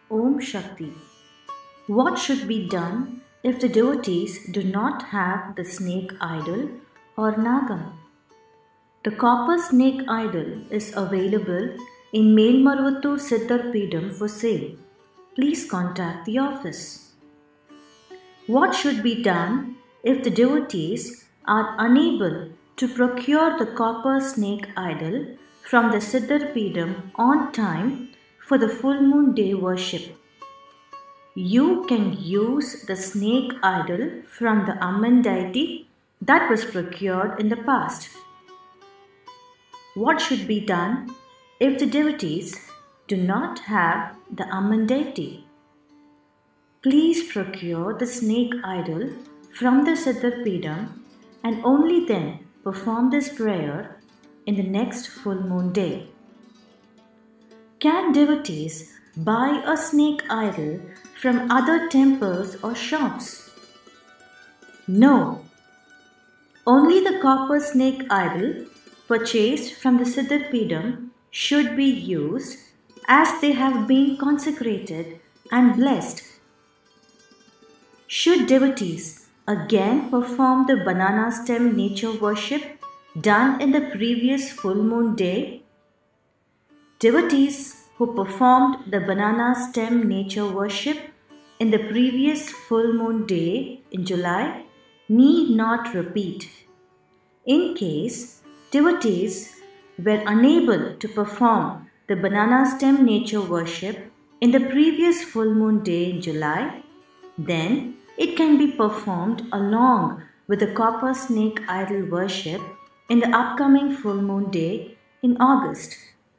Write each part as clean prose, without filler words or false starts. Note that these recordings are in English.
Om Shakti. What should be done if the devotees do not have the snake idol or Nagam? The copper snake idol is available in Melmarvattur Siddhar Peedam for sale. Please contact the office. What should be done if the devotees are unable to procure the copper snake idol from the Siddhar Peedam on time for the full moon day worship? You can use the snake idol from the Amman deity that was procured in the past. What should be done if the devotees do not have the Amman deity? Please procure the snake idol from the Siddhar Peedam and only then perform this prayer in the next full moon day. Can devotees buy a snake idol from other temples or shops? No. Only the copper snake idol purchased from the Siddhar Peedam should be used as they have been consecrated and blessed. Should devotees again perform the banana stem nature worship done in the previous full moon day? Devotees who performed the banana stem nature worship in the previous full moon day in July need not repeat. In case devotees were unable to perform the banana stem nature worship in the previous full moon day in July, then it can be performed along with the copper snake idol worship in the upcoming full moon day in August.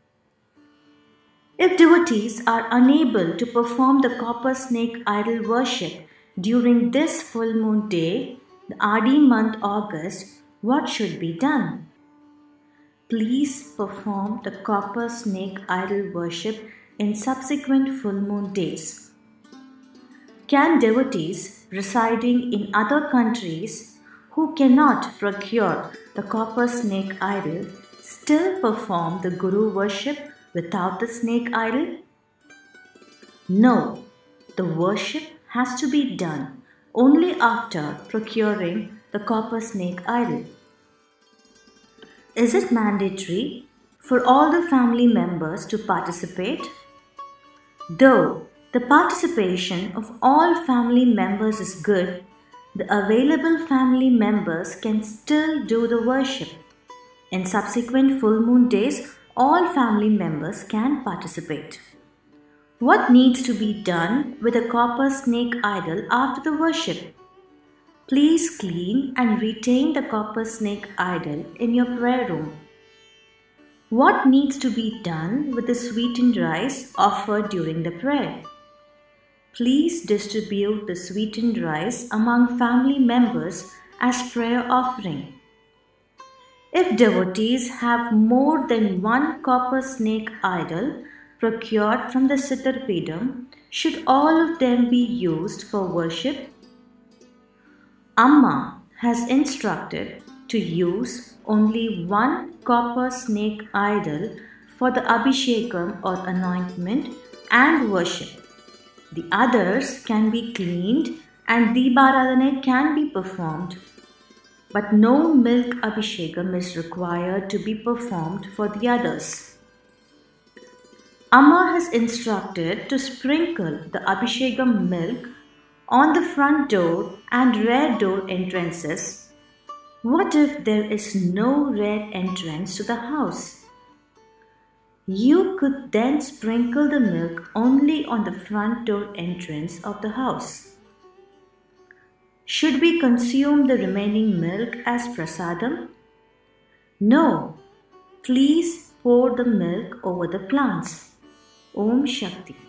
If devotees are unable to perform the copper snake idol worship during this full moon day, the Adi month August, what should be done? Please perform the copper snake idol worship in subsequent full moon days. Can devotees residing in other countries who cannot procure the copper snake idol still perform the Guru worship without the snake idol? No, the worship has to be done only after procuring the copper snake idol. Is it mandatory for all the family members to participate? Though the participation of all family members is good, the available family members can still do the worship. In subsequent full moon days, all family members can participate. What needs to be done with a copper snake idol after the worship? Please clean and retain the copper snake idol in your prayer room. What needs to be done with the sweetened rice offered during the prayer? Please distribute the sweetened rice among family members as prayer offering. If devotees have more than one copper snake idol procured from the Siddhar Peedam, should all of them be used for worship? Amma has instructed to use only one copper snake idol for the Abhishekam or anointment and worship. The others can be cleaned and Deeparadhana can be performed, but no milk Abhishekam is required to be performed for the others. Amma has instructed to sprinkle the Abhishekam milk on the front door and rear door entrances. What if there is no rear entrance to the house? You could then sprinkle the milk only on the front door entrance of the house. Should we consume the remaining milk as prasadam? No. Please pour the milk over the plants. Om Shakti.